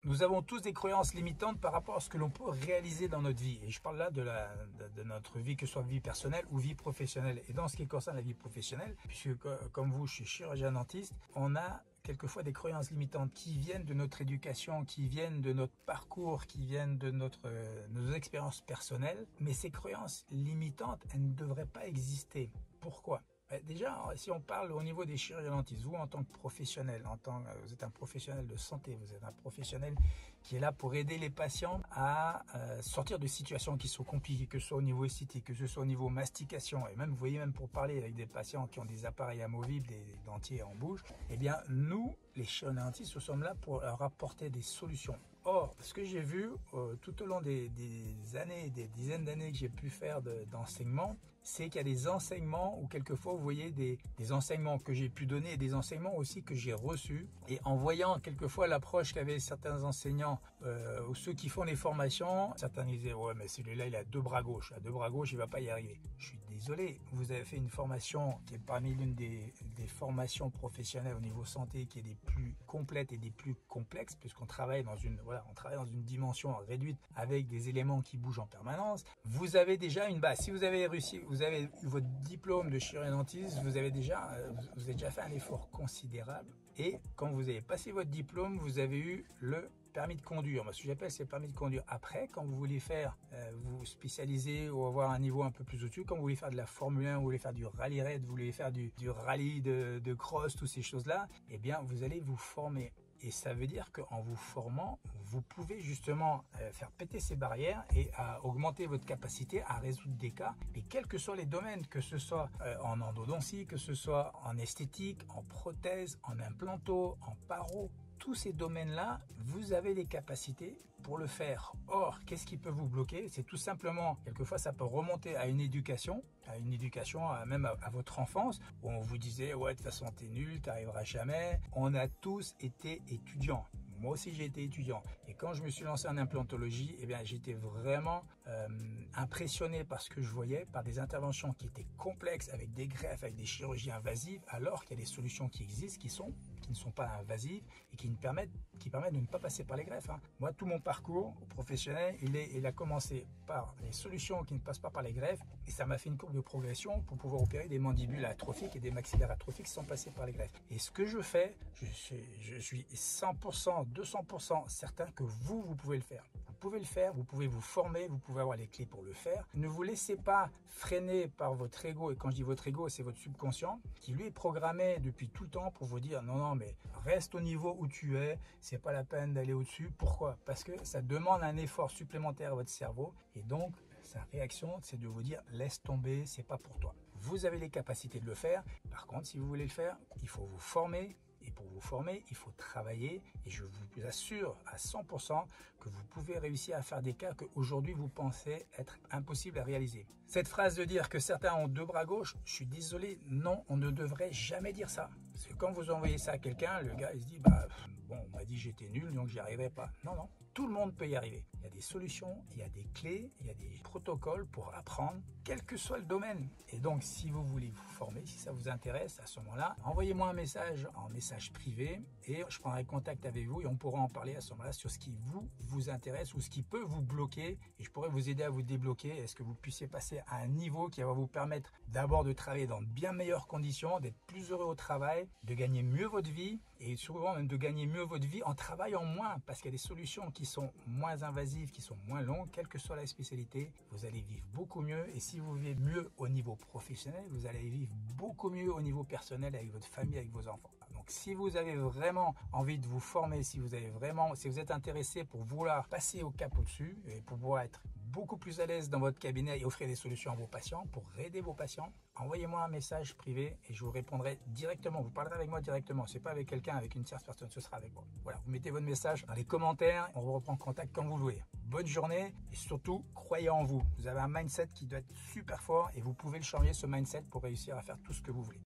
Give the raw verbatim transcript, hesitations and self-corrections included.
Nous avons tous des croyances limitantes par rapport à ce que l'on peut réaliser dans notre vie. Et je parle là de, la, de, de notre vie, que ce soit vie personnelle ou vie professionnelle. Et dans ce qui concerne la vie professionnelle, puisque comme vous, je suis chirurgien dentiste, on a quelquefois des croyances limitantes qui viennent de notre éducation, qui viennent de notre parcours, qui viennent de notre, euh, nos expériences personnelles. Mais ces croyances limitantes, elles ne devraient pas exister. Pourquoi ? Déjà, si on parle au niveau des chirurgiens dentistes, vous en tant que professionnel, en tant, vous êtes un professionnel de santé, vous êtes un professionnel qui est là pour aider les patients à euh, sortir de situations qui sont compliquées, que ce soit au niveau esthétique, que ce soit au niveau mastication, et même, vous voyez, même pour parler avec des patients qui ont des appareils amovibles, des dentiers en bouche, eh bien, nous, les chirurgiens dentistes, nous sommes là pour leur apporter des solutions. Or, ce que j'ai vu euh, tout au long des, des années, des dizaines d'années que j'ai pu faire d'enseignement, de, c'est qu'il y a des enseignements où quelquefois vous voyez des, des enseignements que j'ai pu donner et des enseignements aussi que j'ai reçus. Et en voyant quelquefois l'approche qu'avaient certains enseignants euh, ou ceux qui font les formations, certains disaient ouais mais celui-là il a deux bras gauches, à deux bras gauches il va pas y arriver. Je suis désolé, vous avez fait une formation qui est parmi l'une des, des formations professionnelles au niveau santé qui est des plus complètes et des plus complexes puisqu'on travaille dans une voilà, on travaille dans une dimension réduite avec des éléments qui bougent en permanence. Vous avez déjà une base. Si vous avez réussi, vous avez eu votre diplôme de chirurgien dentiste, vous avez déjà, vous avez déjà fait un effort considérable. Et quand vous avez passé votre diplôme, vous avez eu le permis de conduire. Moi, ce que j'appelle c'est le permis de conduire. Après, quand vous voulez faire, euh, vous spécialiser ou avoir un niveau un peu plus au-dessus, quand vous voulez faire de la Formule un, vous voulez faire du rallye raid, vous voulez faire du, du rallye de, de cross, toutes ces choses-là, eh bien, vous allez vous former. Et ça veut dire qu'en vous formant, vous pouvez justement euh, faire péter ces barrières et à augmenter votre capacité à résoudre des cas. Et quels que soient les domaines, que ce soit euh, en endodontie, que ce soit en esthétique, en prothèse, en implanto, en paro, tous ces domaines-là, vous avez les capacités pour le faire. Or, qu'est-ce qui peut vous bloquer? C'est tout simplement, quelquefois, ça peut remonter à une éducation, à une éducation, à, même à, à votre enfance, où on vous disait, ouais, de toute façon, t'es nul, t'arriveras jamais. On a tous été étudiants. Moi aussi, j'ai été étudiant. Et quand je me suis lancé en implantologie, eh bien, j'étais vraiment euh, impressionné par ce que je voyais, par des interventions qui étaient complexes, avec des greffes, avec des chirurgies invasives, alors qu'il y a des solutions qui existent, qui sont, qui ne sont pas invasives et qui, ne permettent, qui permettent de ne pas passer par les greffes. Hein. Moi, tout mon parcours professionnel, il, est, il a commencé par les solutions qui ne passent pas par les greffes et ça m'a fait une courbe de progression pour pouvoir opérer des mandibules atrophiques et des maxillaires atrophiques sans passer par les greffes. Et ce que je fais, je, je, je suis cent pour cent deux cents pour cent certain que vous, vous pouvez le faire. Vous pouvez le faire, vous pouvez vous former, vous pouvez avoir les clés pour le faire. Ne vous laissez pas freiner par votre ego. Et quand je dis votre ego, c'est votre subconscient qui lui est programmé depuis tout le temps pour vous dire non, non, mais reste au niveau où tu es, c'est pas la peine d'aller au-dessus. Pourquoi? Parce que ça demande un effort supplémentaire à votre cerveau et donc sa réaction, c'est de vous dire laisse tomber, c'est pas pour toi. Vous avez les capacités de le faire. Par contre, si vous voulez le faire, il faut vous former. Et pour vous former, il faut travailler et je vous assure à cent pour cent que vous pouvez réussir à faire des cas qu'aujourd'hui vous pensez être impossibles à réaliser. Cette phrase de dire que certains ont deux bras gauches, je suis désolé, non, on ne devrait jamais dire ça. Parce que quand vous envoyez ça à quelqu'un, le gars il se dit bah bon, on m'a dit j'étais nul donc j'y arriverai pas. Non, non, tout le monde peut y arriver. Il y a des solutions, il y a des clés, il y a des protocoles pour apprendre, quel que soit le domaine. Et donc si vous voulez vous former, si ça vous intéresse, à ce moment-là, envoyez-moi un message en message privé et je prendrai contact avec vous et on pourra en parler à ce moment-là sur ce qui vous, vous intéresse ou ce qui peut vous bloquer et je pourrais vous aider à vous débloquer. Est-ce que vous puissiez passer à un niveau qui va vous permettre d'abord de travailler dans de bien meilleures conditions, d'être plus heureux au travail, de gagner mieux votre vie et souvent même de gagner mieux votre vie en travaillant moins parce qu'il y a des solutions qui sont moins invasives, qui sont moins longues, quelle que soit la spécialité, vous allez vivre beaucoup mieux et si vous vivez mieux au niveau professionnel, vous allez vivre beaucoup mieux au niveau personnel avec votre famille, avec vos enfants. Donc si vous avez vraiment envie de vous former, si vous avez vraiment, si vous êtes intéressé pour vouloir passer au cap au-dessus et pour pouvoir être beaucoup plus à l'aise dans votre cabinet et offrir des solutions à vos patients, pour aider vos patients, envoyez-moi un message privé et je vous répondrai directement. Vous parlerez avec moi directement. C'est pas avec quelqu'un, avec une tierce personne, ce sera avec moi. Voilà, vous mettez votre message dans les commentaires, on reprend contact quand vous voulez. Bonne journée et surtout, croyez en vous. Vous avez un mindset qui doit être super fort et vous pouvez le changer, ce mindset, pour réussir à faire tout ce que vous voulez.